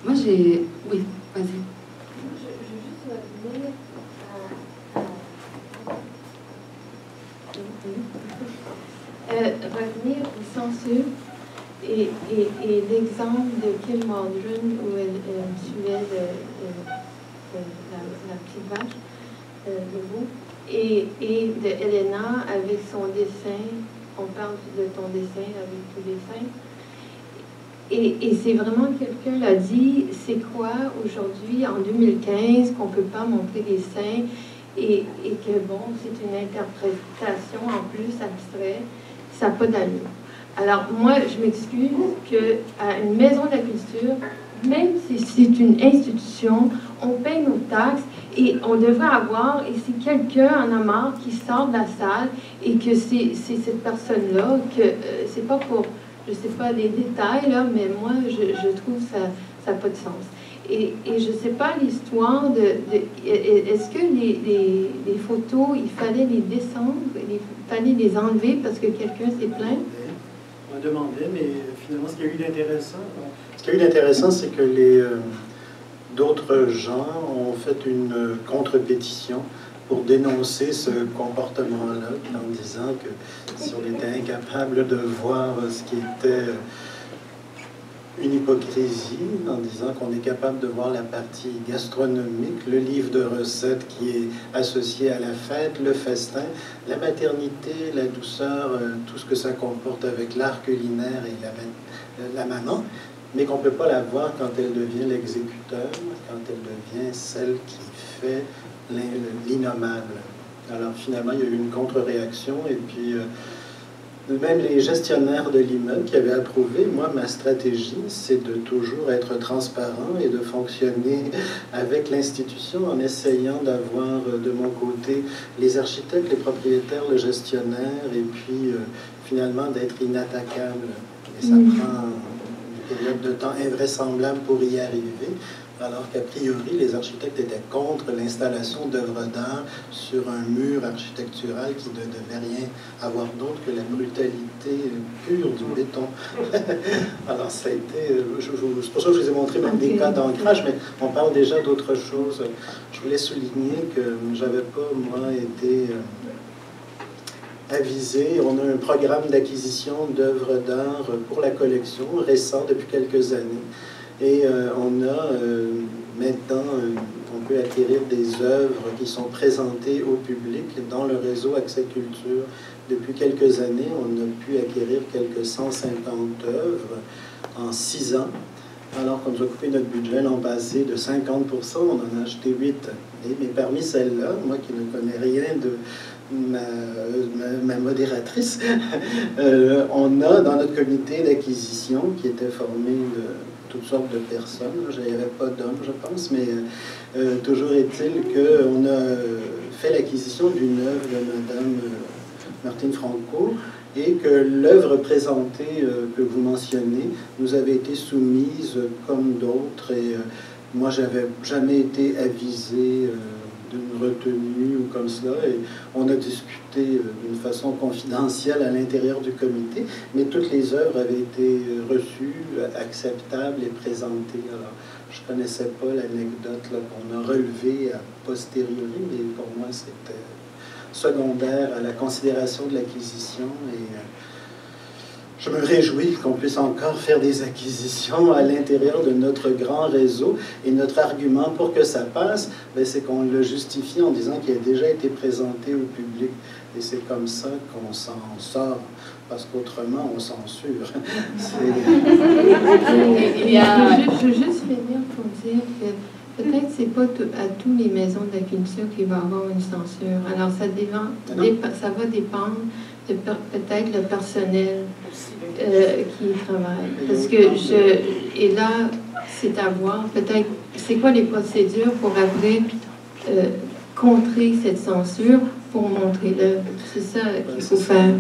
Moi, j'ai... Oui, vas-y. Je veux juste revenir revenir aux censures et l'exemple de Kim Waldron où elle tuait la petite vache, le veau, et de Elena avec son dessin. On parle de ton dessin avec tous les dessins. Et c'est vraiment, quelqu'un l'a dit, c'est quoi aujourd'hui, en 2015, qu'on ne peut pas montrer des seins et que, bon, c'est une interprétation en plus abstraite, ça n'a pas d'allure. Alors, moi, je m'excuse qu'à une maison de la culture, même si c'est une institution, on paye nos taxes et on devrait avoir, et si quelqu'un en a marre qui sort de la salle et que c'est cette personne-là, que c'est pas pour... je ne sais pas des détails, là, mais moi, je trouve que ça n'a pas de sens. Et je ne sais pas l'histoire est-ce que les photos, il fallait les descendre, il fallait les enlever parce que quelqu'un s'est plaint? On demandait, mais finalement, ce qu'il y a eu d'intéressant, c'est que d'autres gens ont fait une contre-pétition pour dénoncer ce comportement-là, en disant que si on était incapable de voir ce qui était une hypocrisie, en disant qu'on est capable de voir la partie gastronomique, le livre de recettes qui est associé à la fête, le festin, la maternité, la douceur, tout ce que ça comporte avec l'art culinaire et la maman, mais qu'on ne peut pas la voir quand elle devient l'exécuteur, quand elle devient celle qui fait l'innommable. Alors finalement, il y a eu une contre-réaction et puis même les gestionnaires de l'immeuble qui avaient approuvé, moi, ma stratégie, c'est de toujours être transparent et de fonctionner avec l'institution en essayant d'avoir de mon côté les architectes, les propriétaires, le gestionnaire et puis finalement d'être inattaquable. Et ça prend une période de temps invraisemblable pour y arriver. Alors qu'a priori, les architectes étaient contre l'installation d'œuvres d'art sur un mur architectural qui ne devait rien avoir d'autre que la brutalité pure du béton. Alors ça a été... c'est pour ça que je vous ai montré même des cas d'ancrage, mais on parle déjà d'autre chose. Je voulais souligner que je n'avais pas, moi, été avisé. On a un programme d'acquisition d'œuvres d'art pour la collection, récent depuis quelques années. Et on a maintenant, on peut acquérir des œuvres qui sont présentées au public dans le réseau Accès Culture. Depuis quelques années, on a pu acquérir quelques 150 œuvres en 6 ans. Alors qu'on nous a coupé notre budget l'an passé de 50%, on en a acheté 8. Mais parmi celles-là, moi qui ne connais rien de ma modératrice, on a dans notre comité d'acquisition, qui était formé de toutes sortes de personnes, il n'y avait pas d'hommes, je pense, mais toujours est-il qu'on a fait l'acquisition d'une œuvre de Madame Martine Franco, et que l'œuvre présentée que vous mentionnez nous avait été soumise comme d'autres, et moi, j'avais jamais été avisé d'une retenue ou comme cela, et on a discuté d'une façon confidentielle à l'intérieur du comité, mais toutes les œuvres avaient été reçues, acceptables et présentées. Alors, je ne connaissais pas l'anecdote qu'on a relevée a posteriori, mais pour moi, c'était secondaire à la considération de l'acquisition, et je me réjouis qu'on puisse encore faire des acquisitions à l'intérieur de notre grand réseau. Et notre argument pour que ça passe, c'est qu'on le justifie en disant qu'il a déjà été présenté au public. Et c'est comme ça qu'on s'en sort, parce qu'autrement, on censure. Je veux juste finir pour dire que peut-être c'est pas à toutes les maisons de la culture qu'il va y avoir une censure. Alors ça va dépendre de peut-être le personnel qui y travaille. Parce que et là, c'est à voir, peut-être, c'est quoi les procédures pour après contrer cette censure pour montrer l'œuvre. C'est ça qu'il faut faire.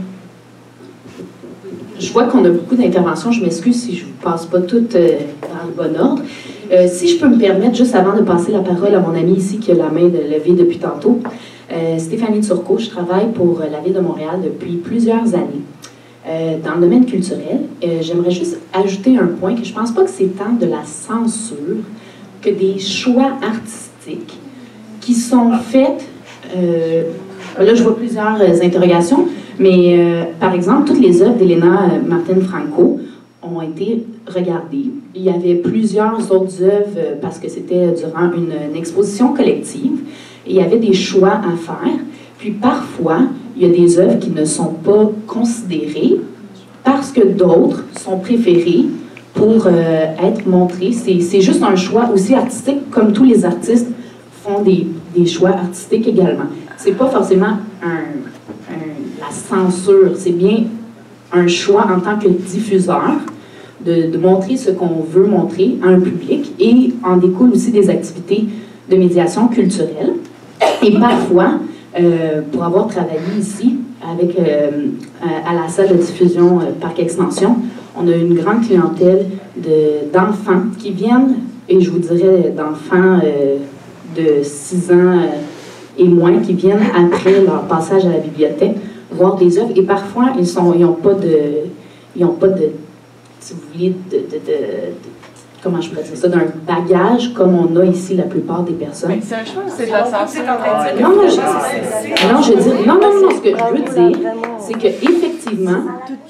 Je vois qu'on a beaucoup d'interventions. Je m'excuse si je ne vous passe pas toutes dans le bon ordre. Si je peux me permettre, juste avant de passer la parole à mon amie ici qui a la main levée depuis tantôt, Stéphanie Turcot, je travaille pour la Ville de Montréal depuis plusieurs années dans le domaine culturel j'aimerais juste ajouter un point que je pense pas que c'est tant de la censure que des choix artistiques qui sont faits. Là, je vois plusieurs interrogations, mais par exemple, toutes les œuvres d'Elena Martine Franco ont été regardées. Il y avait plusieurs autres œuvres parce que c'était durant une exposition collective. Et il y avait des choix à faire. Puis parfois, il y a des œuvres qui ne sont pas considérées parce que d'autres sont préférées pour être montrées. C'est juste un choix aussi artistique, comme tous les artistes font des choix artistiques également. C'est pas forcément la censure, c'est bien un choix en tant que diffuseur de montrer ce qu'on veut montrer à un public, et en découle aussi des activités de médiation culturelle. Et parfois, pour avoir travaillé ici avec, à la salle de diffusion Parc Extension, on a une grande clientèle d'enfants qui viennent, et je vous dirais d'enfants de 6 ans et moins, qui viennent après leur passage à la bibliothèque voir des œuvres, et parfois ils n'ont pas de, si vous voulez, comment je pourrais dire ça, d'un bagage comme on a ici la plupart des personnes. Mais c'est un choix, c'est de la censure. Non, ce que je veux dire, c'est qu'effectivement,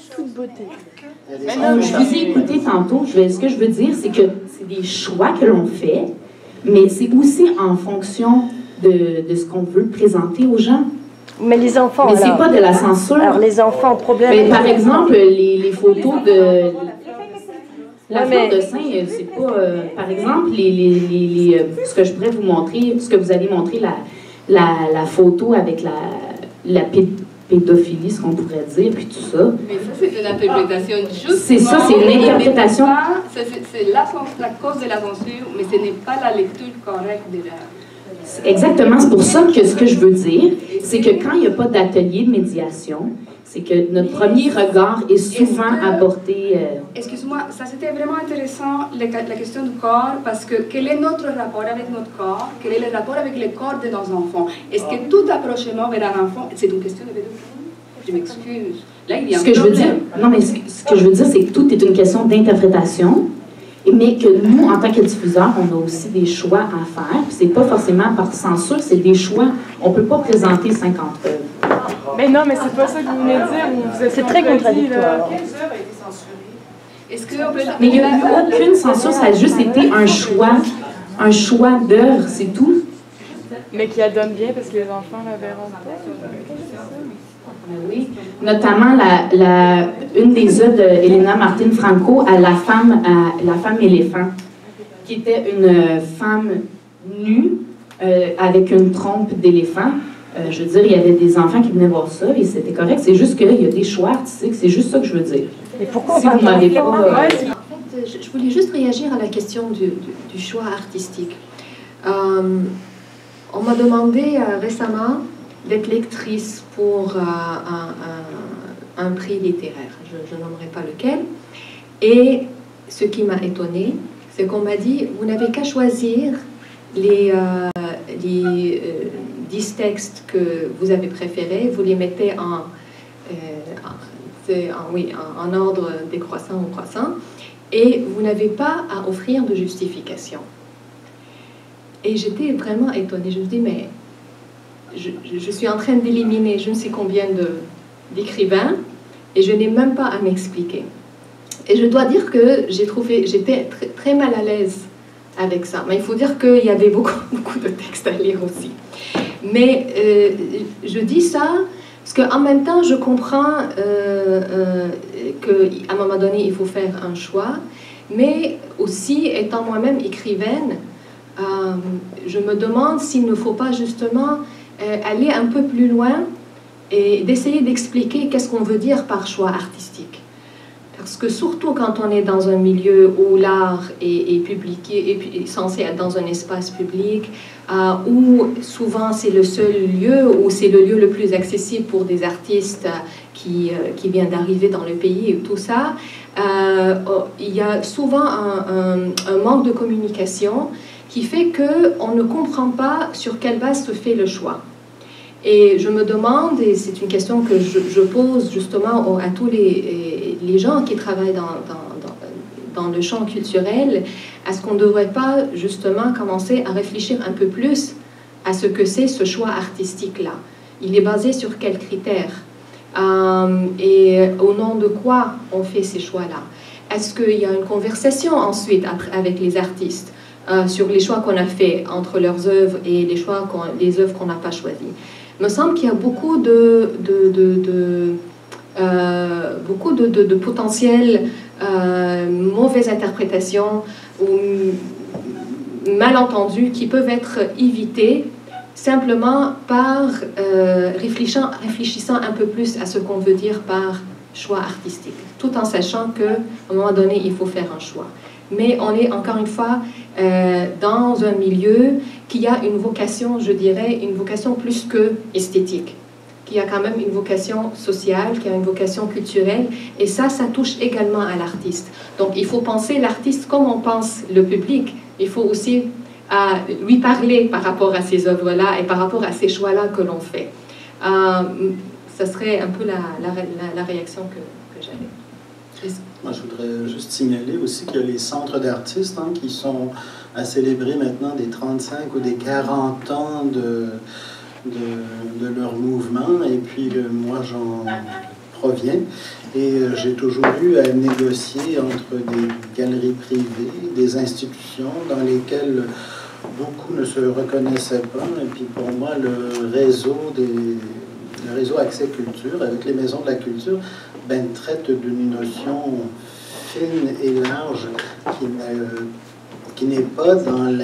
je vous ai écouté tantôt, ce que je veux dire, c'est que c'est des choix que l'on fait, mais c'est aussi en fonction de ce qu'on veut présenter aux gens. Mais les enfants, mais c'est pas de la censure. Alors les enfants, problème. Mais par exemple, les photos de la fleur de sein, c'est pas. Par exemple, ce que je pourrais vous montrer, ce que vous allez montrer, la photo avec la pédophilie, ce qu'on pourrait dire, puis tout ça. Mais ça, c'est une interprétation. C'est ça, c'est une interprétation. C'est la cause de la censure, mais ce n'est pas la lecture correcte de la. Exactement, c'est pour ça que ce que je veux dire, c'est que quand il n'y a pas d'atelier de médiation, c'est que notre premier regard est souvent apporté... Excuse-moi, ça c'était vraiment intéressant, la question du corps, parce que quel est notre rapport avec notre corps? Quel est le rapport avec le corps de nos enfants? Est-ce que tout approchement vers un enfant, c'est une question de pédophilie? Je m'excuse. Là, il y a un problème. Non, mais ce que je veux dire, c'est que tout est une question d'interprétation, mais que nous, en tant que diffuseurs, on a aussi des choix à faire. C'est pas forcément par censure, c'est des choix. On peut pas présenter 50 œuvres. Mais non, mais c'est pas ça que vous venez de dire. C'est très contradictoire. Est-ce que on peut... Mais il n'y a eu aucune censure, ça a juste été un choix d'œuvre, c'est tout. Mais qui adonne bien parce que les enfants la verront pas. Oui, notamment une des œuvres d'Elena Martine Franco, à la femme éléphant, qui était une femme nue avec une trompe d'éléphant. Je veux dire, il y avait des enfants qui venaient voir ça et c'était correct. C'est juste qu'il y a des choix artistiques, c'est juste ça que je veux dire. Et pourquoi si vous m'avez pas... En fait, je voulais juste réagir à la question du choix artistique. On m'a demandé récemment d'être lectrice pour un prix littéraire. Je nommerai pas lequel. Et ce qui m'a étonnée, c'est qu'on m'a dit, vous n'avez qu'à choisir les 10 textes que vous avez préférés, vous les mettez en ordre décroissant ou croissant, et vous n'avez pas à offrir de justification. Et j'étais vraiment étonnée. Je me dis, mais je suis en train d'éliminer je ne sais combien d'écrivains et je n'ai même pas à m'expliquer. Et je dois dire que j'étais très mal à l'aise avec ça. Mais il faut dire qu'il y avait beaucoup de textes à lire aussi. Mais je dis ça parce qu'en même temps, je comprends qu'à un moment donné, il faut faire un choix. Mais aussi, étant moi-même écrivaine, je me demande s'il ne faut pas justement aller un peu plus loin et d'essayer d'expliquer qu'est-ce qu'on veut dire par choix artistique. Parce que surtout quand on est dans un milieu où l'art est publié, est censé être dans un espace public, où souvent c'est le seul lieu, où c'est le lieu le plus accessible pour des artistes qui viennent d'arriver dans le pays et tout ça, il y a souvent un manque de communication qui fait qu'on ne comprend pas sur quelle base se fait le choix. Et je me demande, et c'est une question que je pose justement à tous les les gens qui travaillent dans le champ culturel, est-ce qu'on ne devrait pas justement commencer à réfléchir un peu plus à ce que c'est ce choix artistique-là? Il est basé sur quels critères? Et au nom de quoi on fait ces choix-là? Est-ce qu'il y a une conversation ensuite avec les artistes sur les choix qu'on a faits entre leurs œuvres et les œuvres qu'on n'a pas choisies? Il me semble qu'il y a beaucoup de potentielles mauvaises interprétations ou malentendus qui peuvent être évités simplement par réfléchissant un peu plus à ce qu'on veut dire par choix artistique, tout en sachant qu'à un moment donné, il faut faire un choix. Mais on est encore une fois dans un milieu qui a une vocation, je dirais, une vocation plus que esthétique, qui a quand même une vocation sociale, qui a une vocation culturelle, et ça touche également à l'artiste. Donc il faut penser l'artiste comme on pense le public. Il faut aussi lui parler par rapport à ces œuvres-là et par rapport à ces choix-là que l'on fait. Ça serait un peu la réaction que j'avais. Moi, je voudrais juste signaler aussi qu'il y a les centres d'artistes qui sont à célébrer maintenant des 35 ou des 40 ans de leur mouvement. Et puis, moi, j'en proviens. Et j'ai toujours eu à négocier entre des galeries privées, des institutions dans lesquelles beaucoup ne se reconnaissaient pas. Et puis, pour moi, le réseau Accès Culture, avec les maisons de la culture, traite d'une notion fine et large qui n'est pas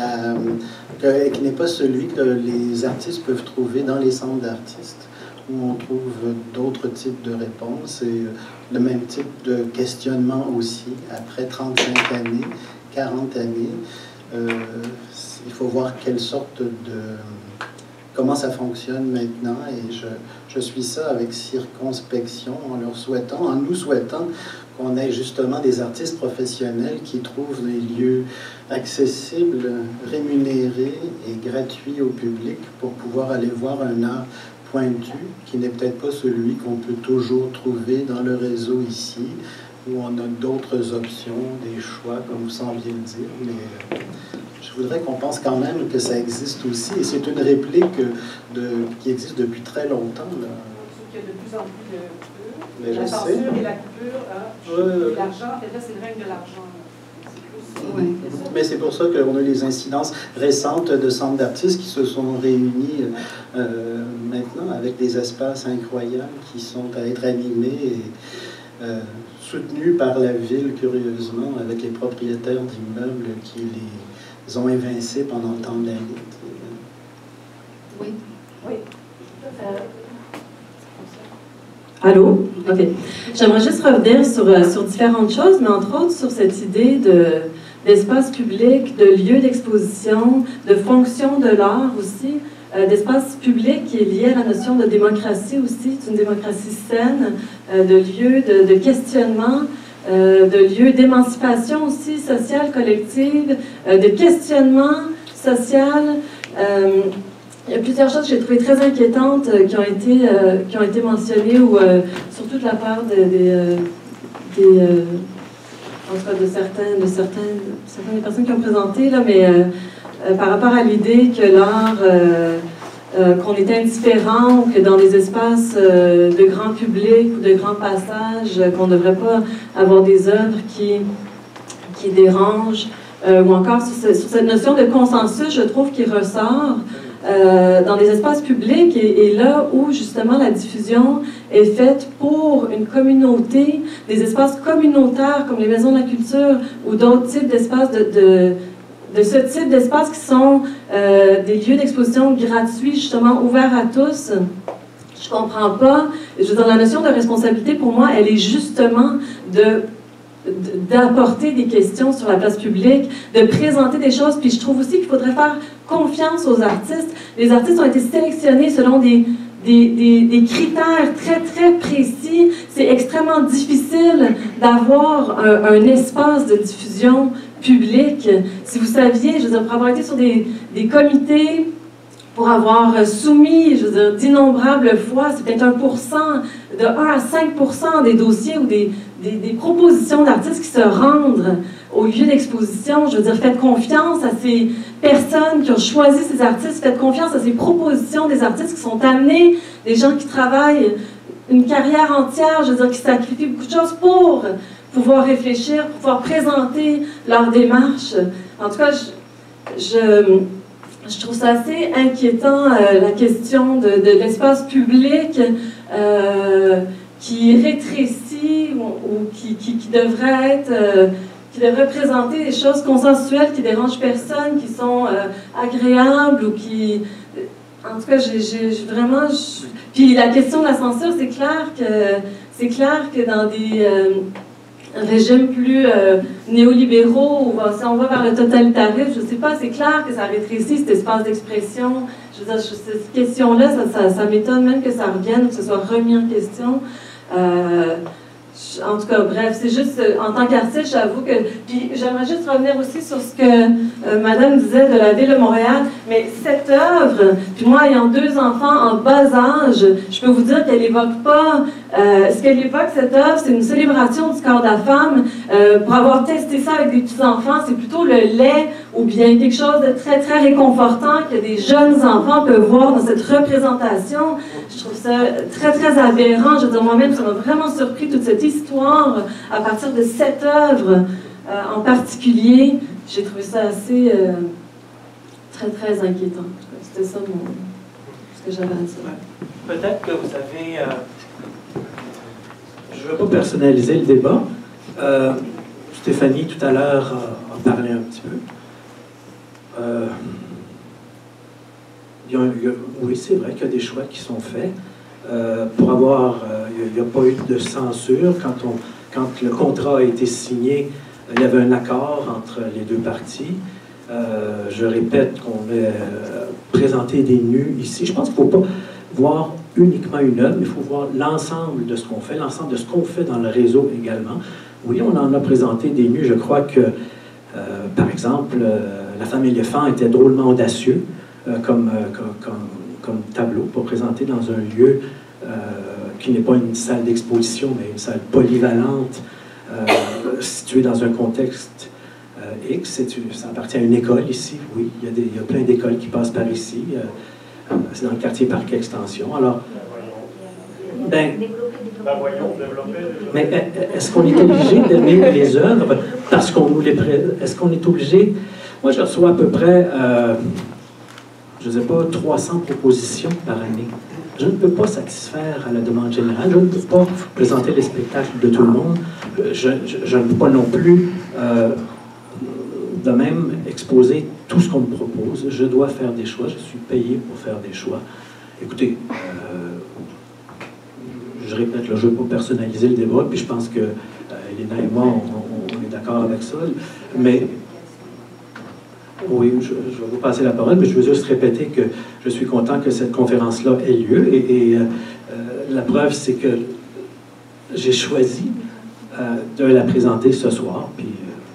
qui n'est pas celui que les artistes peuvent trouver dans les centres d'artistes, où on trouve d'autres types de réponses et le même type de questionnement aussi, après 35 années, 40 années. Il faut voir quelle sorte comment ça fonctionne maintenant, et je suis ça avec circonspection en nous souhaitant qu'on ait justement des artistes professionnels qui trouvent des lieux accessibles, rémunérés et gratuits au public pour pouvoir aller voir un art pointu qui n'est peut-être pas celui qu'on peut toujours trouver dans le réseau ici, où on a d'autres options, des choix, comme vous sembliez le dire, mais je voudrais qu'on pense quand même que ça existe aussi, et c'est une réplique qui existe depuis très longtemps. Là. Il y a de plus en plus Mais la censure et la coupure, l'argent, et là c'est le règne de l'argent. Oui. Mais c'est pour ça qu'on a les incidences récentes de centres d'artistes qui se sont réunis maintenant avec des espaces incroyables qui sont à être animés et soutenus par la ville, curieusement, avec les propriétaires d'immeubles qui les ont évincés pendant le temps de la lutte. Oui. Oui. Allô? OK. J'aimerais juste revenir sur différentes choses, mais entre autres sur cette idée d'espace public, de lieu d'exposition, de fonction de l'art aussi, d'espace public qui est lié à la notion de démocratie aussi, d'une démocratie saine, de lieu de questionnement, de lieu d'émancipation aussi sociale, collective, de questionnement social. Il y a plusieurs choses que j'ai trouvées très inquiétantes qui ont été mentionnées, ou surtout de la part en tout cas de certaines des personnes qui ont présenté, là, mais par rapport à l'idée que l'art, qu'on était indifférent, ou que dans des espaces de grand public ou de grand passage, qu'on ne devrait pas avoir des œuvres qui dérangent, ou encore sur cette notion de consensus, je trouve, qui ressort dans des espaces publics, et là où justement la diffusion est faite pour une communauté, des espaces communautaires comme les maisons de la culture ou d'autres types d'espaces de ce type d'espaces qui sont des lieux d'exposition gratuits, justement ouverts à tous. Je comprends pas. Je veux dire, la notion de responsabilité, pour moi, elle est justement d'apporter des questions sur la place publique, de présenter des choses. Puis je trouve aussi qu'il faudrait faire confiance aux artistes. Les artistes ont été sélectionnés selon des critères très, très précis. C'est extrêmement difficile d'avoir un espace de diffusion publique. Si vous saviez, je veux dire, pour avoir été sur des comités, pour avoir soumis, je veux dire, d'innombrables fois, c'est peut-être 1%, de 1 à 5% des dossiers ou des des propositions d'artistes qui se rendent au lieu d'exposition. Je veux dire, faites confiance à ces personnes qui ont choisi ces artistes, faites confiance à ces propositions des artistes qui sont amenés, des gens qui travaillent une carrière entière, je veux dire, qui sacrifient beaucoup de choses pour pouvoir réfléchir, pour pouvoir présenter leur démarche. En tout cas, je trouve ça assez inquiétant, la question de l'espace public qui rétrécit ou qui devrait être... qui devrait présenter des choses consensuelles qui dérangent personne, qui sont agréables ou qui... En tout cas, vraiment... Puis la question de la censure, c'est clair que dans des régimes plus néolibéraux, ou si on va vers le totalitarisme, je ne sais pas, c'est clair que ça rétrécit cet espace d'expression. Je veux dire, cette question-là, ça m'étonne même que ça revienne, que ce soit remis en question. En tout cas, bref, c'est juste, en tant qu'artiste, j'avoue que... Puis j'aimerais juste revenir aussi sur ce que Madame disait de la Ville de Montréal, mais cette œuvre, puis moi, ayant 2 enfants en bas âge, je peux vous dire qu'elle évoque pas... ce qu'elle évoque, cette œuvre, c'est une célébration du corps de la femme. Pour avoir testé ça avec des petits-enfants, c'est plutôt le lait ou bien quelque chose de très, très réconfortant que des jeunes enfants peuvent voir dans cette représentation. Je trouve ça très, très aberrant. Je veux dire, moi-même, ça m'a vraiment surpris, toute cette histoire, à partir de cette œuvre en particulier. J'ai trouvé ça assez très, très inquiétant. C'était ça ce que j'avais à dire. Peut-être que vous avez... Je ne veux pas personnaliser le débat. Stéphanie, tout à l'heure, en parlait un petit peu. Oui, c'est vrai qu'il y a des choix qui sont faits. Pour avoir... il n'y a pas eu de censure. Quand le contrat a été signé, il y avait un accord entre les 2 parties. Je répète qu'on a présenté des nus ici. Je pense qu'il ne faut pas voir uniquement une œuvre, mais il faut voir l'ensemble de ce qu'on fait, l'ensemble de ce qu'on fait dans le réseau également. Oui, on en a présenté des nus. Je crois que, par exemple, La femme éléphant était drôlement audacieux comme tableau pour présenter dans un lieu qui n'est pas une salle d'exposition, mais une salle polyvalente, située dans un contexte X. Ça appartient à une école ici, oui. Il y a plein d'écoles qui passent par ici. C'est dans le quartier Parc Extension. Alors, mais est-ce qu'on est obligé d'aimer les œuvres parce qu'on nous les présente? Est-ce qu'on est obligé? Moi, je reçois à peu près, je ne sais pas, 300 propositions par année. Je ne peux pas satisfaire à la demande générale. Je ne peux pas présenter les spectacles de tout le monde. Je ne peux pas non plus, de même, exposer tout ce qu'on me propose. Je dois faire des choix. Je suis payé pour faire des choix. Écoutez, je répète, là, je ne veux pas personnaliser le débat, puis je pense que Elena et moi, on est d'accord avec ça. Mais, oui, je vais vous passer la parole, mais je veux juste répéter que je suis content que cette conférence-là ait lieu. Et la preuve, c'est que j'ai choisi de la présenter ce soir. Puis,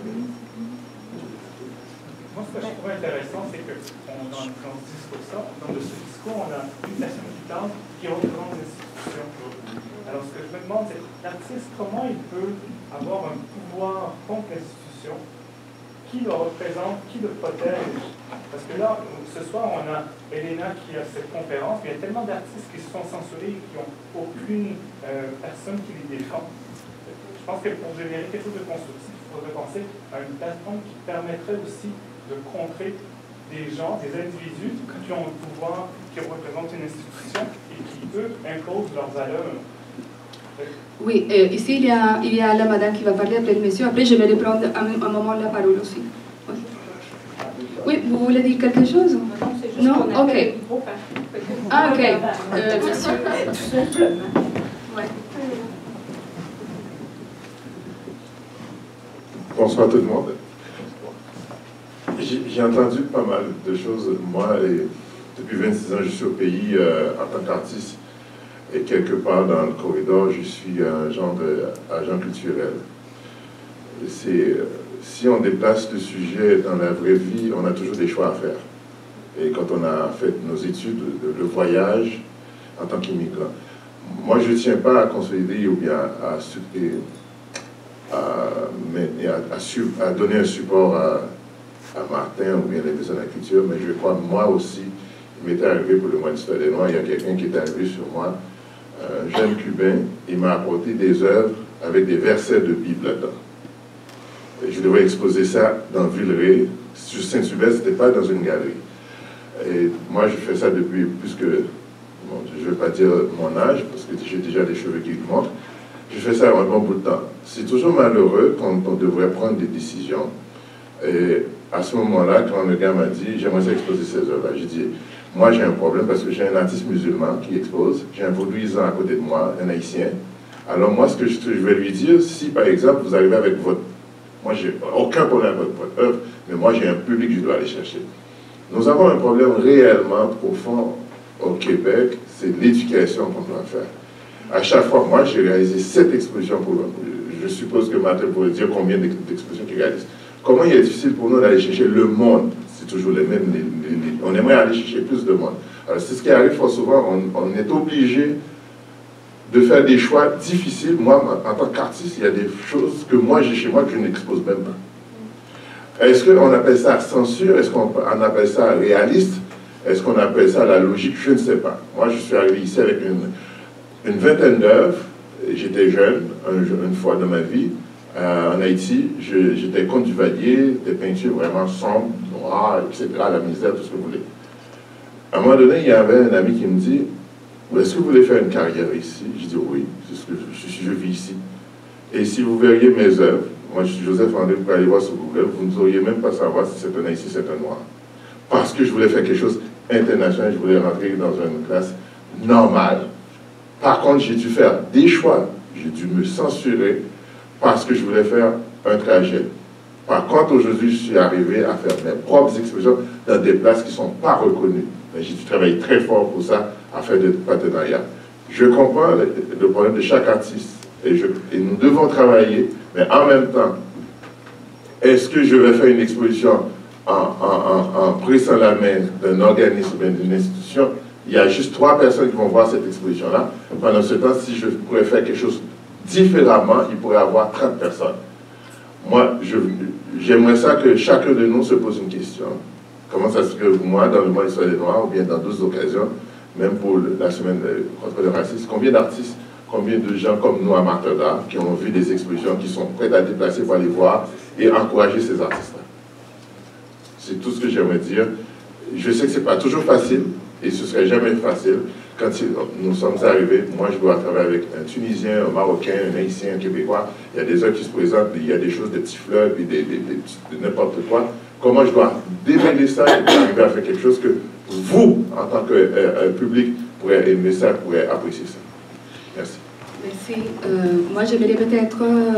moi, ce que je trouve intéressant, c'est que dans ce discours, on a une nation militante qui représente les institutions. Alors, ce que je me demande, c'est l'artiste, comment il peut avoir un pouvoir contre l'institution? Qui le représente? Qui le protège? Parce que là, ce soir, on a Elena qui a cette conférence, mais il y a tellement d'artistes qui se sont censurés et qui n'ont aucune personne qui les défend. Je pense que pour générer quelque chose de constructif, il faudrait penser à une plateforme qui permettrait aussi de contrer des gens, des individus qui ont le pouvoir, qui représentent une institution et qui, eux, imposent leurs valeurs. Oui, ici il y a la madame qui va parler après le monsieur. Après, je vais reprendre un moment la parole aussi. Oui, vous voulez dire quelque chose? Non, ok. Ah, ok. Monsieur. Ouais. Bonsoir tout le monde. J'ai entendu pas mal de choses. Moi, depuis 26 ans, je suis au pays en tant qu'artiste. Et quelque part dans le corridor, je suis un genre d'agent culturel. Si on déplace le sujet dans la vraie vie, on a toujours des choix à faire. Et quand on a fait nos études, le voyage en tant qu'immigrant, moi je ne tiens pas à consolider ou bien à donner un support à Martin ou bien les besoins de la culture, mais je crois moi aussi, il m'était arrivé pour le mois d'Histoire des Noirs, il y a quelqu'un qui est arrivé sur moi, un jeune Cubain, il m'a apporté des œuvres avec des versets de Bible là-dedans. Et je devais exposer ça dans Villeray, sur Saint-Sylvestre, ce n'était pas dans une galerie. Et moi, je fais ça depuis plus que, bon, je ne vais pas dire mon âge, parce que j'ai déjà des cheveux qui montrent, je fais ça un bon bout de temps. C'est toujours malheureux quand on devrait prendre des décisions. Et à ce moment-là, quand le gars m'a dit, j'aimerais exposer ces œuvres-là, j'ai dit, moi j'ai un problème parce que j'ai un artiste musulman qui expose, j'ai un vaudouisant à côté de moi, un haïtien. Alors moi, ce que je vais lui dire, si par exemple vous arrivez avec votre... Moi, j'ai aucun problème avec votre œuvre, mais moi j'ai un public que je dois aller chercher. Nous avons un problème réellement profond au Québec, c'est l'éducation qu'on doit faire. À chaque fois, moi j'ai réalisé 7 expositions pour... Je suppose que Martin pourrait dire combien d'expositions qu'il réalise. Comment il est difficile pour nous d'aller chercher le monde? C'est toujours les mêmes. On aimerait aller chercher plus de monde. Alors c'est ce qui arrive fort souvent. On est obligé de faire des choix difficiles. Moi, en tant qu'artiste, il y a des choses que moi j'ai chez moi que je n'expose même pas. Est-ce qu'on appelle ça censure? Est-ce qu'on appelle ça réaliste? Est-ce qu'on appelle ça la logique? Je ne sais pas. Moi, je suis arrivé ici avec une vingtaine d'œuvres. J'étais jeune, une fois dans ma vie. En Haïti, j'étais Comte du Valier, des peintures vraiment sombres, noires, etc., la misère, tout ce que vous voulez. À un moment donné, il y avait un ami qui me dit, est-ce que vous voulez faire une carrière ici? Je dis oui, c'est ce que je vis ici. Et si vous verriez mes œuvres, moi je suis Joseph André, vous pouvez aller voir sur Google, vous n'auriez même pas savoir si c'est un Haïtien, c'est un Noir. Parce que je voulais faire quelque chose d'international, je voulais rentrer dans une classe normale. Par contre, j'ai dû faire des choix, j'ai dû me censurer, parce que je voulais faire un trajet. Par contre, aujourd'hui, je suis arrivé à faire mes propres expositions dans des places qui ne sont pas reconnues. J'ai dû travailler très fort pour ça, à faire des partenariats. Je comprends le problème de chaque artiste, et nous devons travailler, mais en même temps, est-ce que je vais faire une exposition en pressant la main d'un organisme ou d'une institution? Il y a juste 3 personnes qui vont voir cette exposition-là. Pendant ce temps, si je pourrais faire quelque chose différemment, il pourrait y avoir 30 personnes. Moi, j'aimerais ça que chacun de nous se pose une question. Comment ça se fait que moi, dans le mois d'Histoire des Noirs, ou bien dans d'autres occasions, même pour la semaine contre le racisme, combien d'artistes, combien de gens comme nous à Martin d'Art qui ont vu des expositions, qui sont prêts à déplacer pour aller voir et encourager ces artistes-là. C'est tout ce que j'aimerais dire. Je sais que ce n'est pas toujours facile, et ce ne serait jamais facile. Quand nous sommes arrivés, moi je dois travailler avec un Tunisien, un Marocain, un Haïtien, un Québécois. Il y a des gens qui se présentent, il y a des choses, des petits fleurs, puis de n'importe quoi. Comment je dois démêler ça et arriver à faire quelque chose que vous, en tant que public, pourrez aimer ça, pourrez apprécier ça. Merci. Merci. Moi, j'aimerais peut-être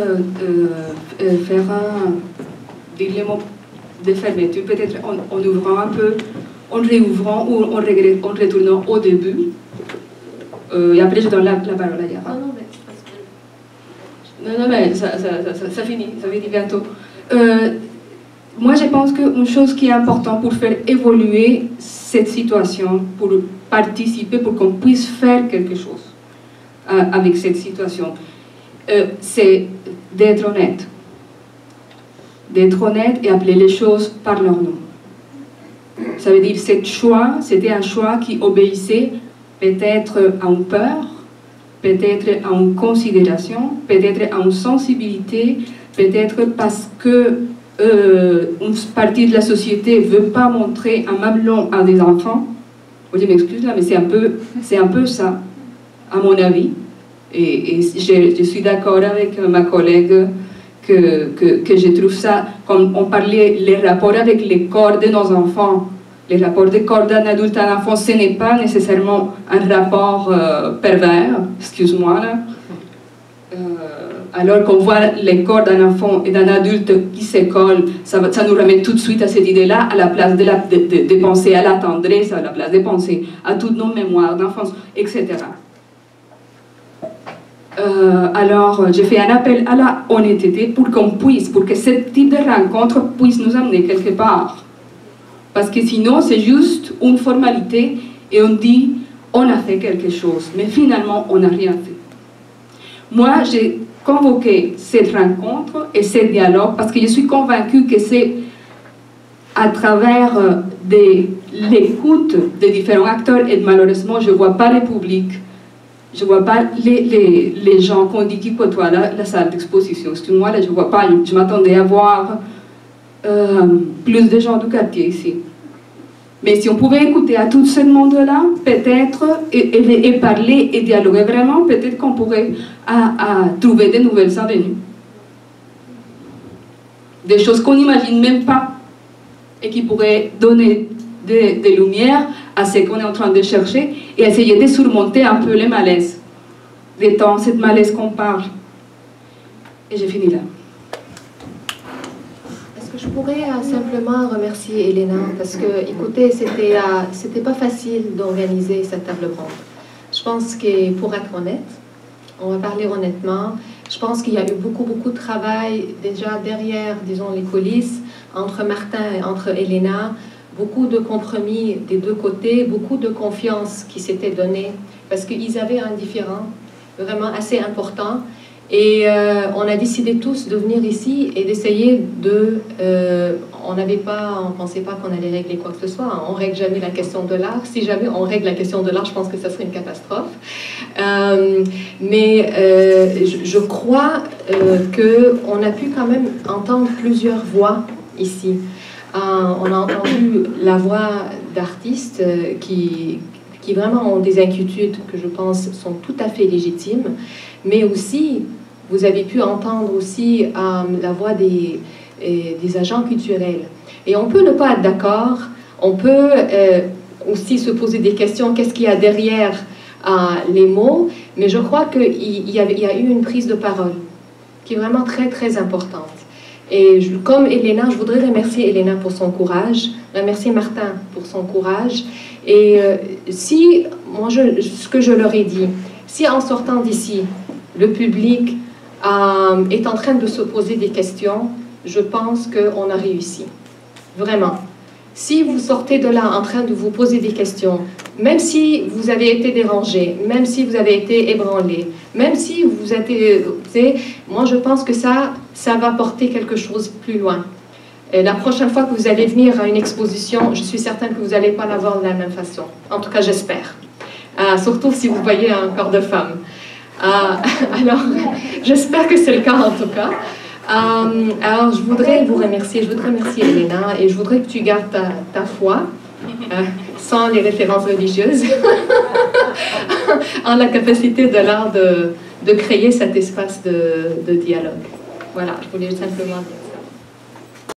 faire dire les mots de fermeture, peut-être en ouvrant un peu, en réouvrant ou en retournant au début. Et après, je donne la parole à Yara. Non, mais ça finit bientôt. Moi, je pense qu'une chose qui est importante pour faire évoluer cette situation, pour participer, pour qu'on puisse faire quelque chose avec cette situation, c'est d'être honnête. D'être honnête et appeler les choses par leur nom. Ça veut dire que c'était un choix qui obéissait peut-être à une peur, peut-être à une considération, peut-être à une sensibilité, peut-être parce que une partie de la société ne veut pas montrer un mamelon à des enfants. Je m'excuse là, mais c'est un peu ça, à mon avis. Et je suis d'accord avec ma collègue que je trouve ça, comme on parlait, les rapports avec les corps de nos enfants, les rapports des corps d'un adulte à un enfant, ce n'est pas nécessairement un rapport pervers, excuse-moi là. Alors qu'on voit les corps d'un enfant et d'un adulte qui se collent, ça nous ramène tout de suite à cette idée-là, à la place de penser à la tendresse, à la place de penser à toutes nos mémoires d'enfance, etc. Alors, je fais un appel à la honnêteté pour qu'on puisse, pour que ce type de rencontre puisse nous amener quelque part. Parce que sinon, c'est juste une formalité et on dit, on a fait quelque chose, mais finalement, on n'a rien fait. Moi, convoqué cette rencontre et ce dialogue parce que je suis convaincue que c'est à travers l'écoute des différents acteurs et malheureusement je ne vois pas le public, je ne vois pas les gens qu'on dit qui côtoient la salle d'exposition. Excuse-moi, là je ne vois pas, je m'attendais à voir plus de gens du quartier ici. Mais si on pouvait écouter à tout ce monde-là, peut-être, et parler et dialoguer vraiment, peut-être qu'on pourrait trouver de nouvelles avenues. Des choses qu'on n'imagine même pas et qui pourraient donner des lumières à ce qu'on est en train de chercher et essayer de surmonter un peu les malaises. Des temps, cette malaise qu'on parle. Et j'ai fini là. Je pourrais simplement remercier Elena parce que, écoutez, c'était pas facile d'organiser cette table ronde. Je pense que, pour être honnête, on va parler honnêtement, je pense qu'il y a eu beaucoup de travail déjà derrière, disons, les coulisses, entre Martin et entre Elena, beaucoup de compromis des deux côtés, beaucoup de confiance qui s'était donnée parce qu'ils avaient un différend vraiment assez important. Et on a décidé tous de venir ici et d'essayer de... on ne pensait pas qu'on allait régler quoi que ce soit. On ne règle jamais la question de l'art. Si jamais on règle la question de l'art, je pense que ça serait une catastrophe. Mais je crois qu'on a pu quand même entendre plusieurs voix ici. On a entendu la voix d'artistes qui vraiment ont des inquiétudes que je pense sont tout à fait légitimes, mais aussi, vous avez pu entendre aussi la voix des agents culturels. Et on peut ne pas être d'accord, on peut aussi se poser des questions, qu'est-ce qu'il y a derrière les mots, mais je crois qu'il y a eu une prise de parole qui est vraiment très importante. Et comme Elena, je voudrais remercier Elena pour son courage, remercier Martin pour son courage. Et si, moi, ce que je leur ai dit, si en sortant d'ici, le public est en train de se poser des questions, je pense qu'on a réussi. Vraiment. Si vous sortez de là en train de vous poser des questions, même si vous avez été dérangé, même si vous avez été ébranlé, même si vous êtes... moi, je pense que ça va porter quelque chose plus loin. Et la prochaine fois que vous allez venir à une exposition, je suis certaine que vous n'allez pas la voir de la même façon. En tout cas, j'espère. Surtout si vous voyez un corps de femme. Alors, j'espère que c'est le cas en tout cas. Alors, je voudrais vous remercier, Elena, et je voudrais que tu gardes ta foi, sans les références religieuses, en la capacité de l'art de créer cet espace de dialogue. Voilà, je voulais simplement dire ça.